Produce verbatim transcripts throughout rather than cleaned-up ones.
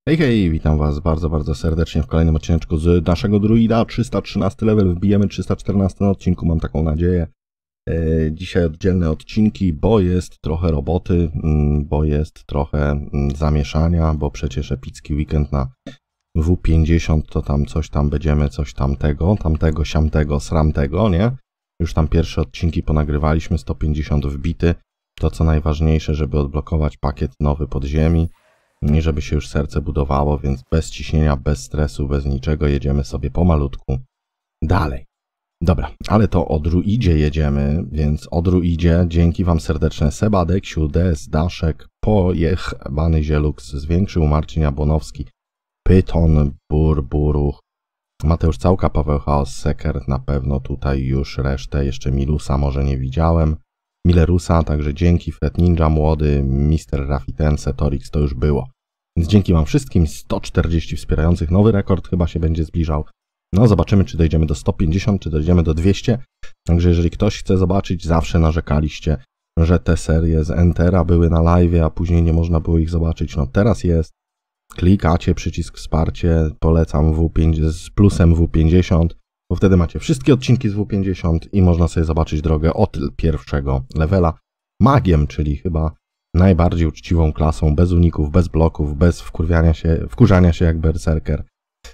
Hej, hej, witam was bardzo, bardzo serdecznie w kolejnym odcineczku z naszego druida. trzysta trzynasty level, wbijemy trzysta czternasty na odcinku, mam taką nadzieję. E, dzisiaj oddzielne odcinki, bo jest trochę roboty, mm, bo jest trochę mm, zamieszania, bo przecież epicki weekend na W pięćdziesiąt to tam coś tam będziemy, coś tamtego, tamtego, siamtego, sramtego, nie? Już tam pierwsze odcinki ponagrywaliśmy, sto pięćdziesiąt wbity. To co najważniejsze, żeby odblokować pakiet nowy podziemi. I żeby się już serce budowało, więc bez ciśnienia, bez stresu, bez niczego jedziemy sobie pomalutku dalej. Dobra, ale to o druidzie jedziemy, więc o druidzie dzięki wam serdeczne Seba, Deksiu, Des, Daszek, Pojech, Bany Zielux, Zwiększył, Marcin Jabłonowski, Pyton, Bur, Buruch, Mateusz Całka, Paweł Chaos, Seker, na pewno tutaj już resztę, jeszcze Milusa może nie widziałem. Millerusa, także dzięki, Fred Ninja, Młody, mister Rafitense, Torix to już było. Więc dzięki wam wszystkim, sto czterdzieści wspierających, nowy rekord chyba się będzie zbliżał. No zobaczymy, czy dojdziemy do sto pięćdziesiąt, czy dojdziemy do dwieście. Także jeżeli ktoś chce zobaczyć, zawsze narzekaliście, że te serie z Entera były na live, a później nie można było ich zobaczyć. No teraz jest. Klikacie przycisk wsparcie, polecam W pięć z plusem W pięćdziesiąt. Bo wtedy macie wszystkie odcinki z W pięćdziesiąt i można sobie zobaczyć drogę od pierwszego levela. Magiem, czyli chyba najbardziej uczciwą klasą, bez uników, bez bloków, bez wkurwiania się, wkurzania się jak berserker.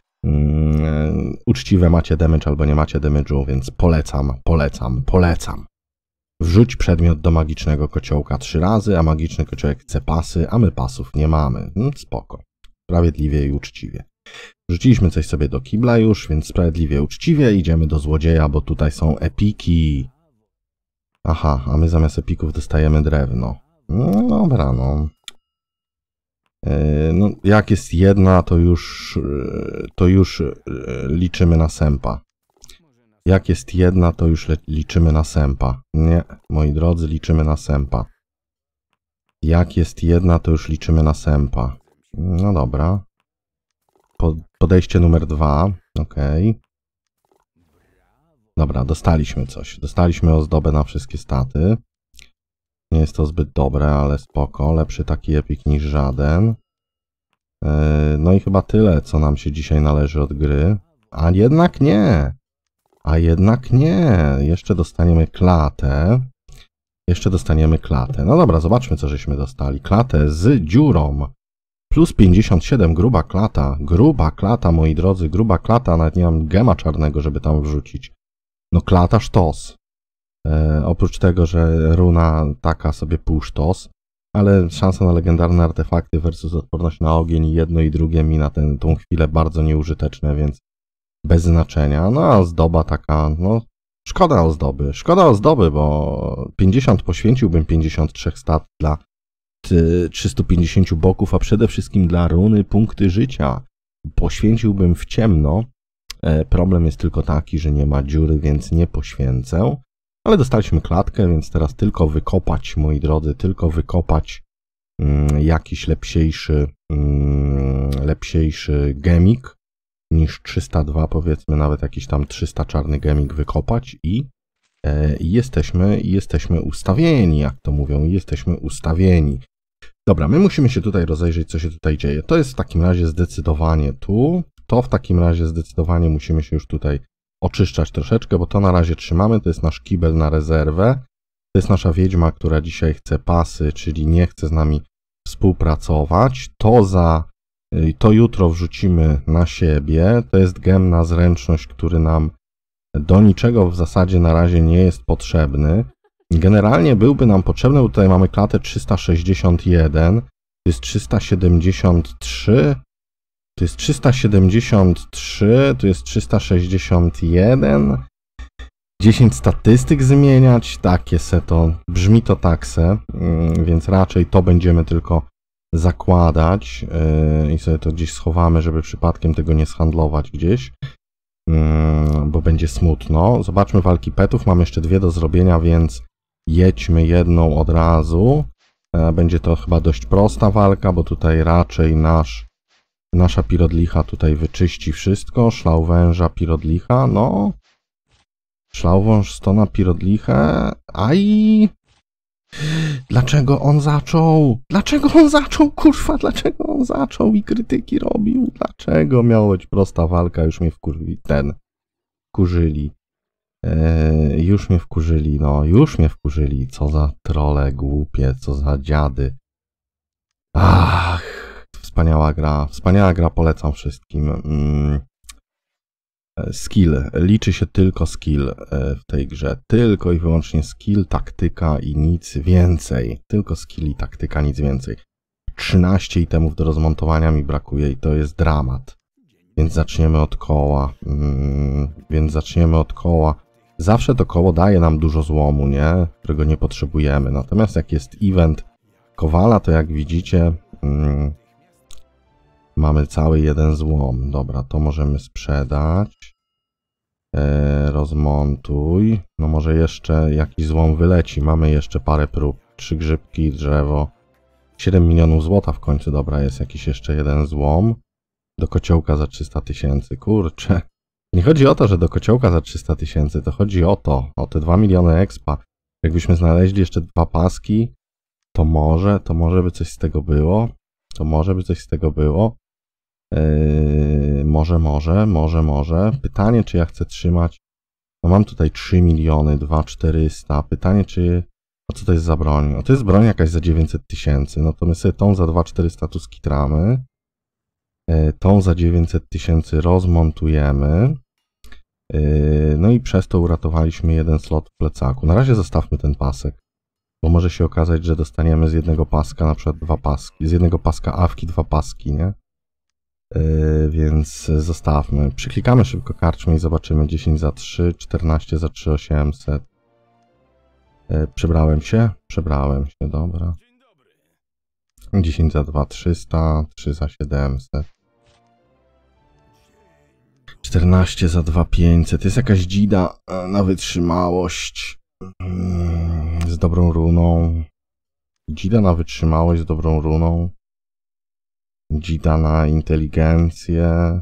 Um, uczciwe macie damage albo nie macie damage'u, więc polecam, polecam, polecam. Wrzuć przedmiot do magicznego kociołka trzy razy, a magiczny kociołek chce pasy, a my pasów nie mamy. Hmm, spoko. Sprawiedliwie i uczciwie. Wrzuciliśmy coś sobie do kibla już, więc sprawiedliwie, uczciwie idziemy do złodzieja, bo tutaj są epiki. Aha, a my zamiast epików dostajemy drewno. No dobra, no. Yy, no jak jest jedna, to już, to już liczymy na sępa. Jak jest jedna, to już liczymy na sępa. Nie, moi drodzy, liczymy na sępa. Jak jest jedna, to już liczymy na sępa. No dobra. Podejście numer dwa, ok. Dobra, dostaliśmy coś. Dostaliśmy ozdobę na wszystkie staty. Nie jest to zbyt dobre, ale spoko. Lepszy taki epik niż żaden. Yy, no i chyba tyle, co nam się dzisiaj należy od gry. A jednak nie. A jednak nie. Jeszcze dostaniemy klatę. Jeszcze dostaniemy klatę. No dobra, zobaczmy, co żeśmy dostali. Klatę z dziurą. Plus pięćdziesiąt siedem, gruba klata, gruba klata, moi drodzy, gruba klata, nawet nie mam gema czarnego, żeby tam wrzucić. No klata sztos. E, oprócz tego, że runa taka sobie pół sztos, ale szansa na legendarne artefakty versus odporność na ogień, jedno i drugie mi na tę tą chwilę bardzo nieużyteczne, więc bez znaczenia. No a ozdoba taka, no szkoda ozdoby, szkoda ozdoby, bo pięćdziesiąt poświęciłbym pięćdziesiąt trzy stat dla trzystu pięćdziesięciu boków, a przede wszystkim dla runy punkty życia. Poświęciłbym w ciemno. E, problem jest tylko taki, że nie ma dziury, więc nie poświęcę. Ale dostaliśmy klatkę, więc teraz tylko wykopać, moi drodzy, tylko wykopać mm, jakiś lepsiejszy, mm, lepsiejszy gemik niż trzysta dwa, powiedzmy, nawet jakiś tam trzysta czarny gemik wykopać i e, jesteśmy, jesteśmy ustawieni, jak to mówią, jesteśmy ustawieni. Dobra, my musimy się tutaj rozejrzeć, co się tutaj dzieje. To jest w takim razie zdecydowanie tu. To w takim razie zdecydowanie musimy się już tutaj oczyszczać troszeczkę, bo to na razie trzymamy. To jest nasz kibel na rezerwę. To jest nasza wiedźma, która dzisiaj chce pasy, czyli nie chce z nami współpracować. To za... To jutro wrzucimy na siebie. To jest gem na zręczność, który nam do niczego w zasadzie na razie nie jest potrzebny. Generalnie byłby nam potrzebny, bo tutaj mamy klatę trzysta sześćdziesiąt jeden, to jest trzysta siedemdziesiąt trzy, to jest trzysta siedemdziesiąt trzy, tu jest trzysta sześćdziesiąt jeden. dziesięć statystyk zmieniać, takie se to, brzmi to tak se, więc raczej to będziemy tylko zakładać i sobie to gdzieś schowamy, żeby przypadkiem tego nie zhandlować gdzieś. Bo będzie smutno. Zobaczmy walki petów. Mam jeszcze dwie do zrobienia, więc jedźmy jedną od razu. Będzie to chyba dość prosta walka, bo tutaj raczej nasz, nasza pirodlicha tutaj wyczyści wszystko. Szlauwęża, pirodlicha, no. Szlauwąż sto na pirodlichę. Aj! Dlaczego on zaczął? Dlaczego on zaczął? Kurwa, dlaczego on zaczął i krytyki robił? Dlaczego? Miała być prosta walka, już mnie wkurzyli. Ten. Wkurzyli. Eee, już mnie wkurzyli, no. Już mnie wkurzyli. Co za trole głupie, co za dziady. Ach, wspaniała gra. Wspaniała gra, polecam wszystkim. Mm. Skill. Liczy się tylko skill w tej grze. Tylko i wyłącznie skill, taktyka i nic więcej. Tylko skill i taktyka, nic więcej. trzynaście itemów do rozmontowania mi brakuje i to jest dramat. Więc zaczniemy od koła. Hmm, więc zaczniemy od koła. Zawsze to koło daje nam dużo złomu, nie? Którego nie potrzebujemy. Natomiast jak jest event Kowala, to jak widzicie... Hmm, mamy cały jeden złom. Dobra, to możemy sprzedać. E, rozmontuj. No może jeszcze jakiś złom wyleci. Mamy jeszcze parę prób. Trzy grzybki, drzewo. siedem milionów złota w końcu. Dobra, jest jakiś jeszcze jeden złom. Do kociołka za trzysta tysięcy. Kurczę. Nie chodzi o to, że do kociołka za trzysta tysięcy. To chodzi o to. O te dwa miliony expa. Jakbyśmy znaleźli jeszcze dwa paski, to może, to może by coś z tego było. To może by coś z tego było. Yy, może, może, może, może. Pytanie, czy ja chcę trzymać. No mam tutaj trzy miliony, dwa czterysta. Pytanie, czy... A co to jest za broń? No to jest broń jakaś za dziewięćset tysięcy. No to my sobie tą za dwa czterysta tu skitramy. Yy, tą za dziewięćset tysięcy rozmontujemy. Yy, no i przez to uratowaliśmy jeden slot w plecaku. Na razie zostawmy ten pasek. Bo może się okazać, że dostaniemy z jednego paska na przykład dwa paski. Z jednego paska awki dwa paski, nie? Yy, więc zostawmy. Przyklikamy szybko karczmę i zobaczymy. Dziesięć za trzy, czternaście za trzy tysiące osiemset. Yy, przebrałem się? Przebrałem się, dobra. dziesięć za dwa, trzysta, trzy za siedemset. czternaście za dwa, pięćset. Jest jakaś dzida na wytrzymałość. Yy, z dobrą runą. Dzida na wytrzymałość z dobrą runą. Dzida na inteligencję.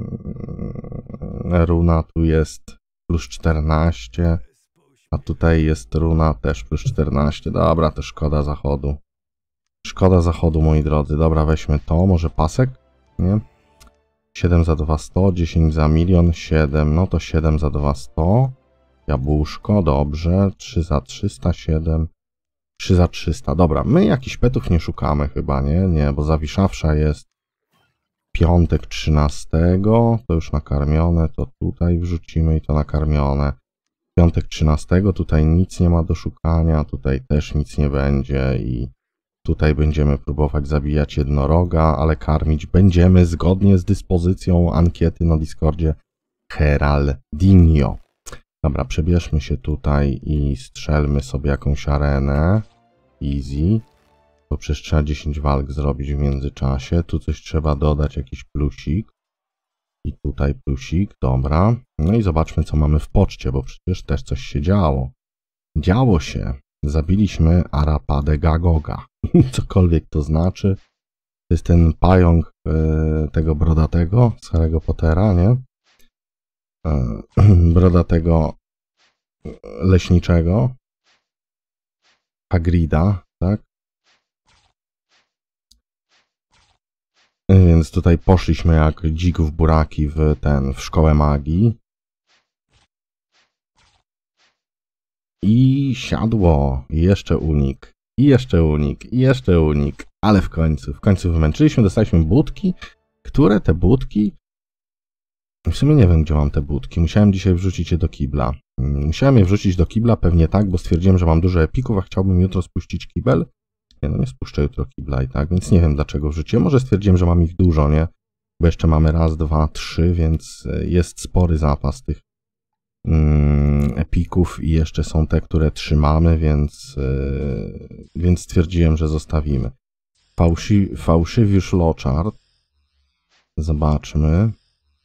Runa tu jest plus czternaście. A tutaj jest runa też plus czternaście. Dobra, to szkoda zachodu. Szkoda zachodu, moi drodzy. Dobra, weźmy to. Może pasek? Nie? siedem za dwa sto, dziesięć za milion, siedem. No to siedem za dwa sto. Jabłuszko, dobrze. trzy za trzysta, siedem. trzy za trzysta. Dobra, my jakichś petów nie szukamy chyba, nie? Nie, bo zawiszawsza jest piątek trzynastego. To już nakarmione, to tutaj wrzucimy i to nakarmione. Piątek trzynastego, tutaj nic nie ma do szukania, tutaj też nic nie będzie i tutaj będziemy próbować zabijać jednoroga, ale karmić będziemy zgodnie z dyspozycją ankiety na Discordzie Heraldinho. Dobra, przebierzmy się tutaj i strzelmy sobie jakąś arenę. Easy. Bo przecież trzeba dziesięć walk zrobić w międzyczasie. Tu coś trzeba dodać, jakiś plusik. I tutaj plusik, dobra. No i zobaczmy, co mamy w poczcie, bo przecież też coś się działo. Działo się. Zabiliśmy Arapadegagoga. Cokolwiek to znaczy. To jest ten pająk e, tego brodatego z Harry'ego Pottera, nie? E, brodatego leśniczego. Hagrida, tak? Więc tutaj poszliśmy jak dzik w buraki w ten, w szkołę magii. I siadło. I jeszcze unik. I jeszcze unik. I jeszcze unik. Ale w końcu, w końcu wymęczyliśmy, dostaliśmy budki, które te budki... W sumie nie wiem, gdzie mam te budki. Musiałem dzisiaj wrzucić je do kibla. Musiałem je wrzucić do kibla, pewnie tak, bo stwierdziłem, że mam dużo epików, a chciałbym jutro spuścić kibel. Nie, no nie spuszczę jutro kibla i tak, więc nie wiem, dlaczego wrzuciłem. Może stwierdziłem, że mam ich dużo, nie? Bo jeszcze mamy raz, dwa, trzy, więc jest spory zapas tych mm, epików i jeszcze są te, które trzymamy, więc, yy, więc stwierdziłem, że zostawimy. Fałszy, fałszywiusz Lochard. Zobaczmy.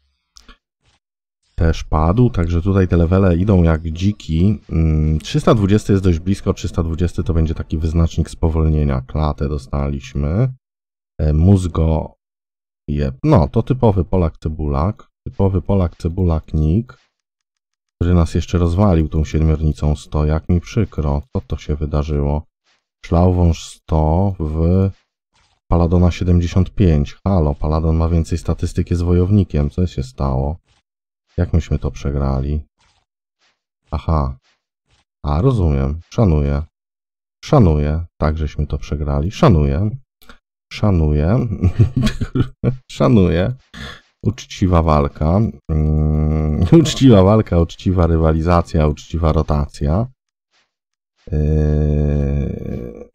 Też padł, także tutaj te levele idą jak dziki. trzysta dwadzieścia jest dość blisko, trzysta dwadzieścia to będzie taki wyznacznik spowolnienia. Klatę dostaliśmy. Mózgo, jeb. No to typowy Polak Cebulak. Typowy Polak Cebulak Nick, który nas jeszcze rozwalił tą siedmiornicą sto. Jak mi przykro, co to się wydarzyło? Szlauwąż sto w Paladona siedemdziesiąt pięć. Halo, Paladon ma więcej statystyk, jest wojownikiem. Co się stało? Jak myśmy to przegrali? Aha. A, rozumiem. Szanuję. Szanuję. Tak, żeśmy to przegrali. Szanuję. Szanuję. Szanuję. Uczciwa walka. Um, uczciwa walka, uczciwa rywalizacja, uczciwa rotacja. Yy...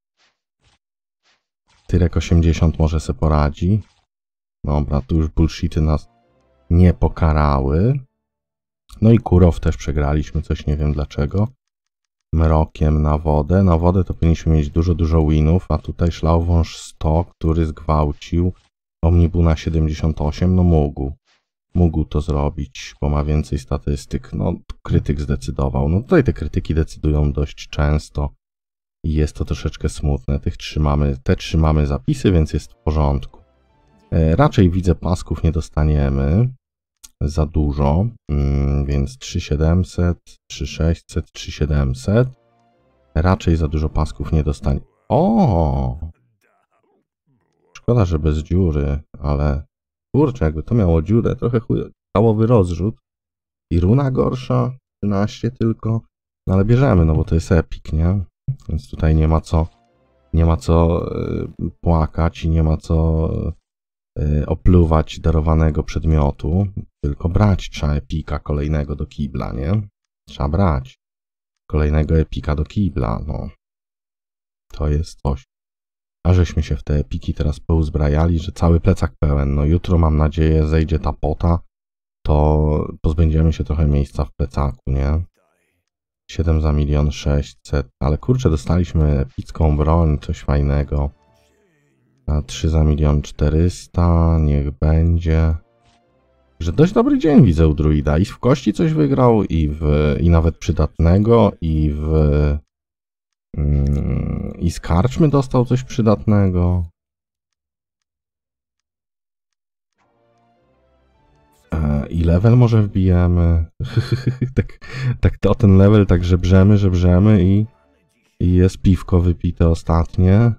Tyrek osiemdziesiąt może se poradzi. Dobra, tu już bullshity nas nie pokarały. No i Kurow też przegraliśmy, coś nie wiem dlaczego. Mrokiem na wodę. Na wodę to powinniśmy mieć dużo, dużo winów, a tutaj Szlauwąż sto, który zgwałcił Omnibuna siedemdziesiąt osiem, no mógł. Mógł to zrobić, bo ma więcej statystyk. No, krytyk zdecydował. No tutaj te krytyki decydują dość często i jest to troszeczkę smutne. Tych trzymamy, te trzymamy zapisy, więc jest w porządku. E, raczej widzę pasków nie dostaniemy za dużo, mm, więc trzy tysiące siedemset, trzy tysiące sześćset, trzy tysiące siedemset. Raczej za dużo pasków nie dostanie. O! Szkoda, że bez dziury, ale kurczę, jakby to miało dziurę, trochę chujowy rozrzut. I runa gorsza, trzynaście tylko. No ale bierzemy, no bo to jest epic, nie? Więc tutaj nie ma co, nie ma co yy, płakać i nie ma co yy, opluwać darowanego przedmiotu, tylko brać trzeba epika kolejnego do kibla, nie? Trzeba brać kolejnego epika do kibla, no. To jest coś. A żeśmy się w te epiki teraz pouzbrajali, że cały plecak pełen. No jutro mam nadzieję zejdzie ta pota, to pozbędziemy się trochę miejsca w plecaku, nie? siedem za milion sześćset, ale kurczę, dostaliśmy epicką broń, coś fajnego. A trzy za milion czterysta, niech będzie. Że dość dobry dzień widzę u druida. I w kości coś wygrał, i, w, i nawet przydatnego, i w... Mm, i z karczmy dostał coś przydatnego. E, I level może wbijemy. tak, tak to o ten level tak żebrzemy, żebrzemy i, i jest piwko wypite ostatnie.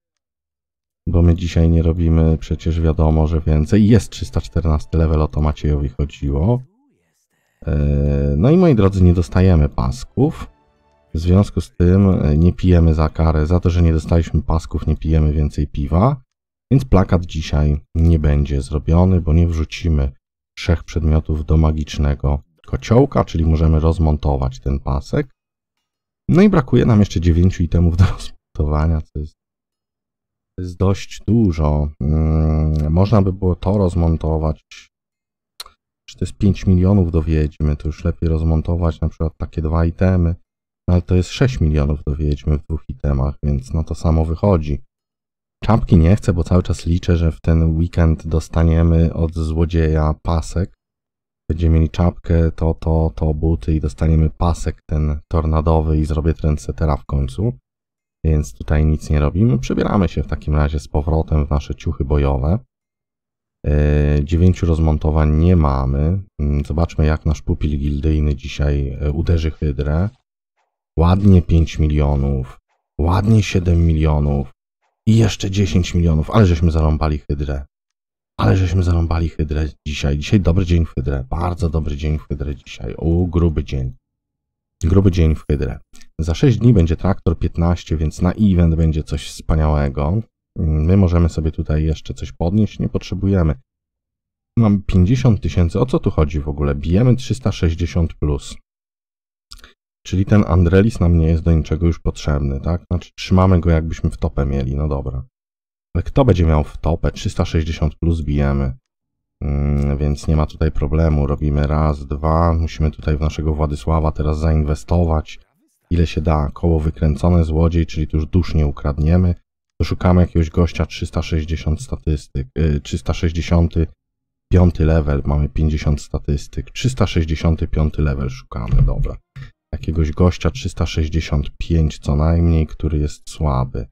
Bo my dzisiaj nie robimy, przecież wiadomo, że więcej. Jest trzysta czternasty level, o to Maciejowi chodziło. E, no i moi drodzy, nie dostajemy pasków. W związku z tym nie pijemy za karę, za to, że nie dostaliśmy pasków, nie pijemy więcej piwa. Więc plakat dzisiaj nie będzie zrobiony, bo nie wrzucimy trzech przedmiotów do magicznego kociołka, czyli możemy rozmontować ten pasek. No i brakuje nam jeszcze dziewięciu itemów do rozmontowania, co jest, to jest dość dużo. Hmm, można by było to rozmontować. Czy to jest pięć milionów do wiedźmy, to już lepiej rozmontować na przykład takie dwa itemy. No ale to jest sześć milionów do wiedźmy w dwóch itemach, więc no to samo wychodzi. Czapki nie chcę, bo cały czas liczę, że w ten weekend dostaniemy od złodzieja pasek. Będziemy mieli czapkę, to, to, to, buty i dostaniemy pasek ten tornadowy i zrobię trendsettera w końcu. Więc tutaj nic nie robimy. Przebieramy się w takim razie z powrotem w nasze ciuchy bojowe. Yy, dziewięciu rozmontowań nie mamy. Yy, zobaczmy, jak nasz pupil gildyjny dzisiaj yy, uderzy hydrę. Ładnie pięć milionów, ładnie siedem milionów i jeszcze dziesięć milionów, ale żeśmy zarąbali hydrę. Ale żeśmy zarąbali hydrę dzisiaj. Dzisiaj dobry dzień w hydrę, bardzo dobry dzień w hydrę dzisiaj. U, gruby dzień. Gruby dzień w hydrę. Za sześć dni będzie traktor piętnaście, więc na event będzie coś wspaniałego. My możemy sobie tutaj jeszcze coś podnieść, nie potrzebujemy. Mam pięćdziesiąt tysięcy, o co tu chodzi w ogóle? Bijemy trzysta sześćdziesiąt plus. Czyli ten Andrelis nam nie jest do niczego już potrzebny, tak? Znaczy trzymamy go, jakbyśmy w topę mieli, no dobra. Ale kto będzie miał w topę? trzysta sześćdziesiąt plus bijemy. Hmm, więc nie ma tutaj problemu. Robimy raz, dwa. Musimy tutaj w naszego Władysława teraz zainwestować. Ile się da. Koło wykręcone, złodziej, czyli tu już dusz nie ukradniemy. To szukamy jakiegoś gościa, trzysta sześćdziesiąt statystyk. Yy, trzysta sześćdziesiąty piąty level, mamy pięćdziesiąt statystyk. trzysta sześćdziesiąty piąty level szukamy, dobra. Jakiegoś gościa trzysta sześćdziesiąt pięć co najmniej, który jest słaby.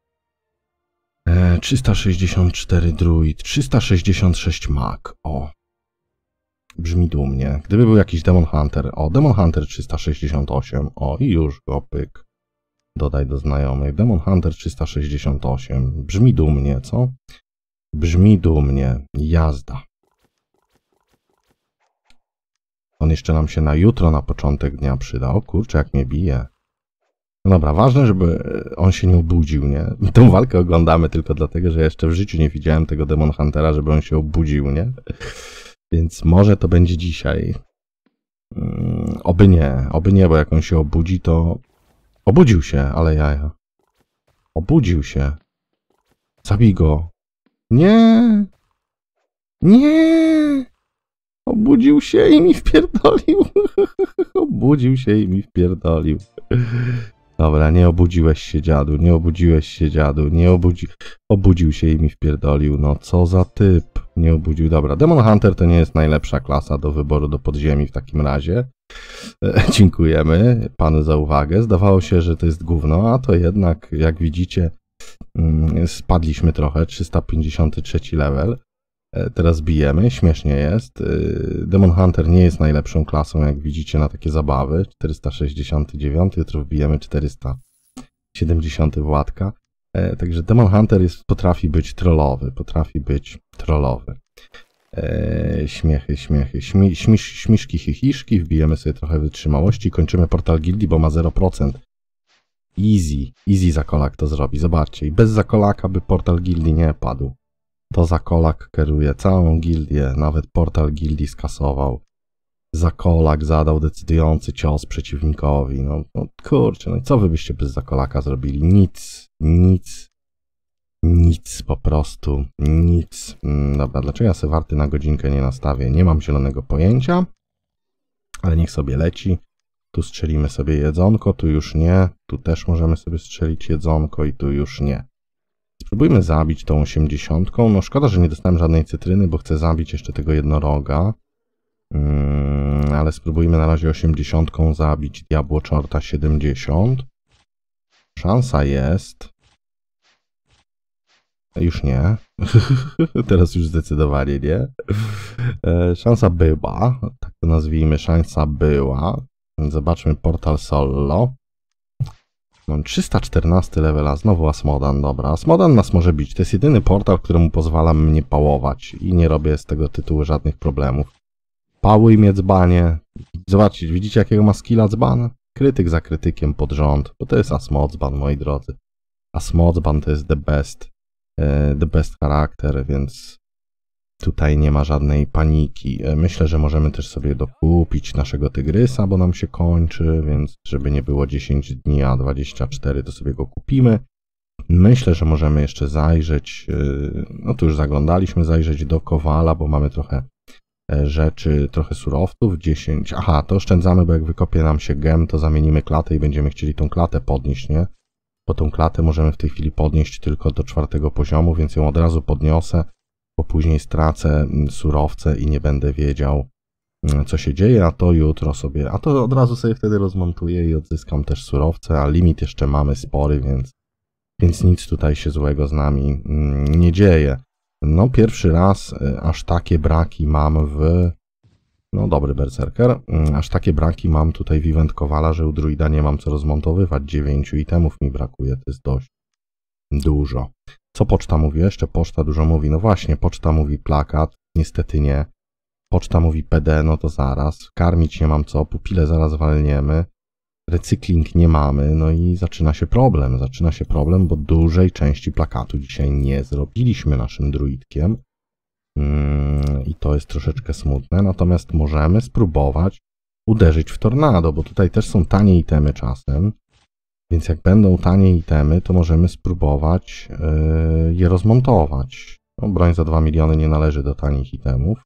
E, trzysta sześćdziesiąt cztery druid, trzysta sześćdziesiąt sześć mag. O. Brzmi dumnie. Gdyby był jakiś Demon Hunter. O, Demon Hunter trzysta sześćdziesiąt osiem. O, i już go pyk. Dodaj do znajomych. Demon Hunter trzysta sześćdziesiąt osiem. Brzmi dumnie, co? Brzmi dumnie. Jazda. On jeszcze nam się na jutro, na początek dnia przyda. O kurczę, jak mnie bije. No dobra, ważne, żeby on się nie obudził, nie? Tą walkę oglądamy tylko dlatego, że jeszcze w życiu nie widziałem tego Demon Huntera, żeby on się obudził, nie? Więc może to będzie dzisiaj. Hmm, oby nie, oby nie, bo jak on się obudzi, to... Obudził się, ale jaja. Obudził się. Zabij go. Nie! Nie! Obudził się i mi wpierdolił. Obudził się i mi wpierdolił. Dobra, nie obudziłeś się, dziadu, nie obudziłeś się, dziadu, nie obudzi... Obudził się i mi wpierdolił, no co za typ, nie obudził. Dobra, Demon Hunter to nie jest najlepsza klasa do wyboru do podziemi w takim razie. E, dziękujemy panu za uwagę. Zdawało się, że to jest gówno, a to jednak, jak widzicie, mm, spadliśmy trochę, trzysta pięćdziesiąty trzeci level. E, teraz bijemy, śmiesznie jest. E, Demon Hunter nie jest najlepszą klasą, jak widzicie, na takie zabawy. czterysta sześćdziesiąty dziewiąty, jutro wbijemy czterysta siedemdziesiąty Władka. E, także Demon Hunter jest, potrafi być trollowy, potrafi być trollowy. E, śmiechy, śmiechy, śmi, śmisz, śmiszki, chichiszki, wbijemy sobie trochę wytrzymałości, kończymy portal gildii, bo ma zero procent. Easy, easy Zakolak to zrobi, zobaczcie. I bez Zakolaka by portal gildii nie padł. To Zakolak kieruje całą gildię, nawet portal gildii skasował. Zakolak zadał decydujący cios przeciwnikowi. No, no kurczę, no i co wy byście bez Zakolaka zrobili? Nic, nic, nic, po prostu nic. Dobra, dlaczego ja sobie warty na godzinkę nie nastawię? Nie mam zielonego pojęcia, ale niech sobie leci. Tu strzelimy sobie jedzonko, tu już nie. Tu też możemy sobie strzelić jedzonko i tu już nie. Spróbujmy zabić tą osiemdziesiątką. No szkoda, że nie dostałem żadnej cytryny, bo chcę zabić jeszcze tego jednoroga. Hmm, ale spróbujmy na razie osiemdziesiątką zabić Diabłoczorta siedemdziesiąt. Szansa jest. Już nie. Teraz już zdecydowanie nie. E, szansa była. Tak to nazwijmy. Szansa była. Zobaczmy portal solo. Mam trzysta czternasty level, a znowu Asmodan. Dobra, Asmodan nas może bić. To jest jedyny portal, któremu pozwala mnie pałować. I nie robię z tego tytułu żadnych problemów. Pałuj mnie, dzbanie. Zobaczcie, widzicie jakiego ma skilla dzban? Krytyk za krytykiem pod rząd. Bo to jest Asmodzban, moi drodzy. Asmodzban to jest the best. The best charakter, więc tutaj nie ma żadnej paniki. Myślę, że możemy też sobie dokupić naszego tygrysa, bo nam się kończy, więc żeby nie było dziesięć dni, a dwadzieścia cztery, to sobie go kupimy. Myślę, że możemy jeszcze zajrzeć, no tu już zaglądaliśmy, zajrzeć do Kowala, bo mamy trochę rzeczy, trochę surowców, dziesięć. Aha, to oszczędzamy, bo jak wykopie nam się gem, to zamienimy klatę i będziemy chcieli tą klatę podnieść, nie? Bo tą klatę możemy w tej chwili podnieść tylko do czwartego poziomu, więc ją od razu podniosę, bo później stracę surowce i nie będę wiedział, co się dzieje, a to jutro sobie, a to od razu sobie wtedy rozmontuję i odzyskam też surowce, a limit jeszcze mamy spory, więc, więc nic tutaj się złego z nami nie dzieje. No pierwszy raz aż takie braki mam w... No dobry berserker. Aż takie braki mam tutaj w Event Kowala, że u druida nie mam co rozmontowywać. dziewięciu itemów mi brakuje, to jest dość dużo. Co poczta mówi? Jeszcze poczta dużo mówi. No właśnie, poczta mówi plakat. Niestety nie. Poczta mówi P D, no to zaraz. Karmić nie mam co, pupile zaraz walniemy. Recykling nie mamy, no i zaczyna się problem. Zaczyna się problem, bo dużej części plakatu dzisiaj nie zrobiliśmy naszym druidkiem. I to jest troszeczkę smutne, natomiast możemy spróbować uderzyć w tornado, bo tutaj też są tanie itemy czasem, więc jak będą tanie itemy, to możemy spróbować yy, je rozmontować. No, broń za dwa miliony nie należy do tanich itemów.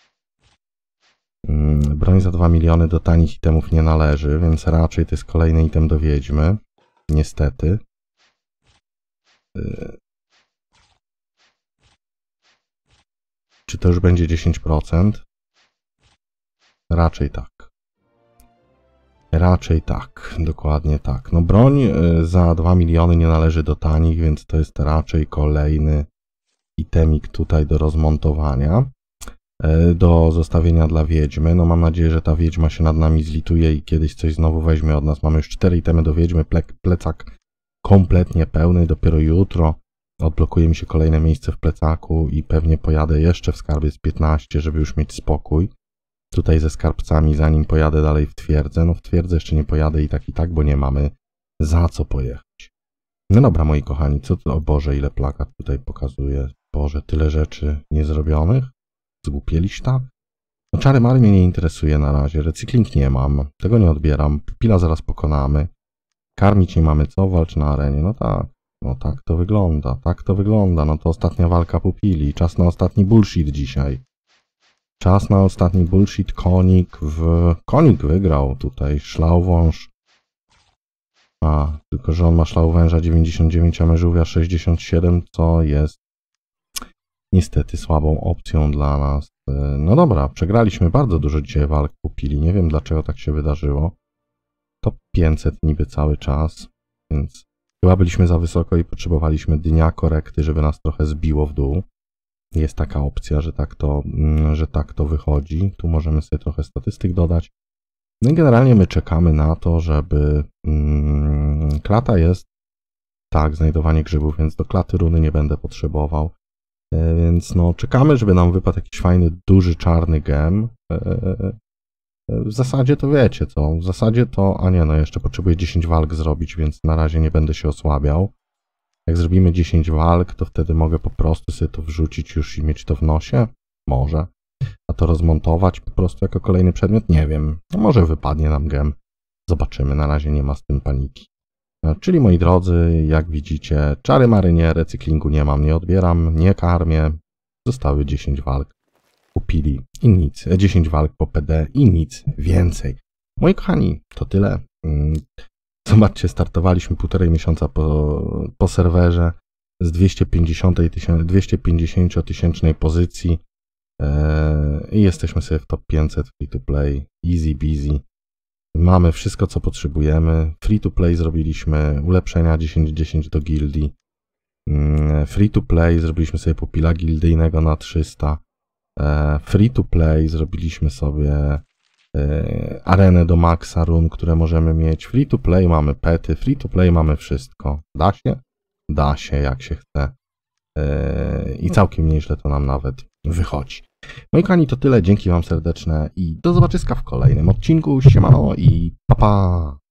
Yy, broń za dwa miliony do tanich itemów nie należy, więc raczej to jest kolejny item do wiedźmy, niestety. Yy. Czy to już będzie dziesięć procent? Raczej tak. Raczej tak, dokładnie tak. No broń za dwa miliony nie należy do tanich, więc to jest raczej kolejny itemik tutaj do rozmontowania. Do zostawienia dla wiedźmy. No mam nadzieję, że ta wiedźma się nad nami zlituje i kiedyś coś znowu weźmie od nas. Mamy już cztery itemy do wiedźmy, ple plecak kompletnie pełny. Dopiero jutro odblokuje mi się kolejne miejsce w plecaku i pewnie pojadę jeszcze w skarbie z piętnaście, żeby już mieć spokój. Tutaj ze skarbcami, zanim pojadę dalej w twierdzę. No w twierdzę jeszcze nie pojadę i tak i tak, bo nie mamy za co pojechać. No dobra, moi kochani, co to? O Boże, ile plakat tutaj pokazuje. Boże, tyle rzeczy niezrobionych. Zgłupieliście? No czary mary mnie nie interesuje na razie. Recykling nie mam. Tego nie odbieram. Pupila zaraz pokonamy. Karmić nie mamy co? Walcz na arenie. No tak. No tak to wygląda. Tak to wygląda. No to ostatnia walka pupili. Czas na ostatni bullshit dzisiaj. Czas na ostatni bullshit. Konik w... Konik wygrał tutaj. Szlauwąż. A, tylko że on ma szlauwęża dziewięćdziesiąt dziewięć, a mężówia sześćdziesiąt siedem, co jest niestety słabą opcją dla nas. No dobra, przegraliśmy bardzo dużo dzisiaj walk pupili. Nie wiem dlaczego tak się wydarzyło. Top pięćset niby cały czas, więc chyba byliśmy za wysoko i potrzebowaliśmy dnia korekty, żeby nas trochę zbiło w dół. Jest taka opcja, że tak to, że tak to wychodzi. Tu możemy sobie trochę statystyk dodać. No i generalnie my czekamy na to, żeby... Hmm, klata jest... Tak, znajdowanie grzybów, więc do klaty runy nie będę potrzebował. E, więc no, czekamy, żeby nam wypadł jakiś fajny, duży, czarny gem. E, e, w zasadzie to wiecie co, w zasadzie to... A nie, no jeszcze potrzebuję dziesięć walk zrobić, więc na razie nie będę się osłabiał. Jak zrobimy dziesięć walk, to wtedy mogę po prostu sobie to wrzucić już i mieć to w nosie? Może. A to rozmontować po prostu jako kolejny przedmiot? Nie wiem. No może wypadnie nam gem. Zobaczymy. Na razie nie ma z tym paniki. Czyli moi drodzy, jak widzicie, czary mary nie, recyklingu nie mam, nie odbieram, nie karmię. Zostały dziesięć walk. Kupili i nic. dziesięć walk po P D i nic więcej. Moi kochani, to tyle. Zobaczcie, startowaliśmy półtorej miesiąca po, po serwerze z dwieście pięćdziesiąt tysięcznej pozycji. I jesteśmy sobie w top pięćset free to play, easy peasy. Mamy wszystko co potrzebujemy. Free to play zrobiliśmy, ulepszenia dziesięć dziesięć do gildii. Free to play zrobiliśmy sobie pupila gildyjnego na trzysta. Free to play zrobiliśmy sobie arenę do maxa run, które możemy mieć. Free to play mamy pety, free to play mamy wszystko. Da się? Da się jak się chce. I całkiem nieźle to nam nawet wychodzi. Moi kochani, to tyle. Dzięki wam serdeczne i do zobaczyska w kolejnym odcinku. Siemano i pa pa!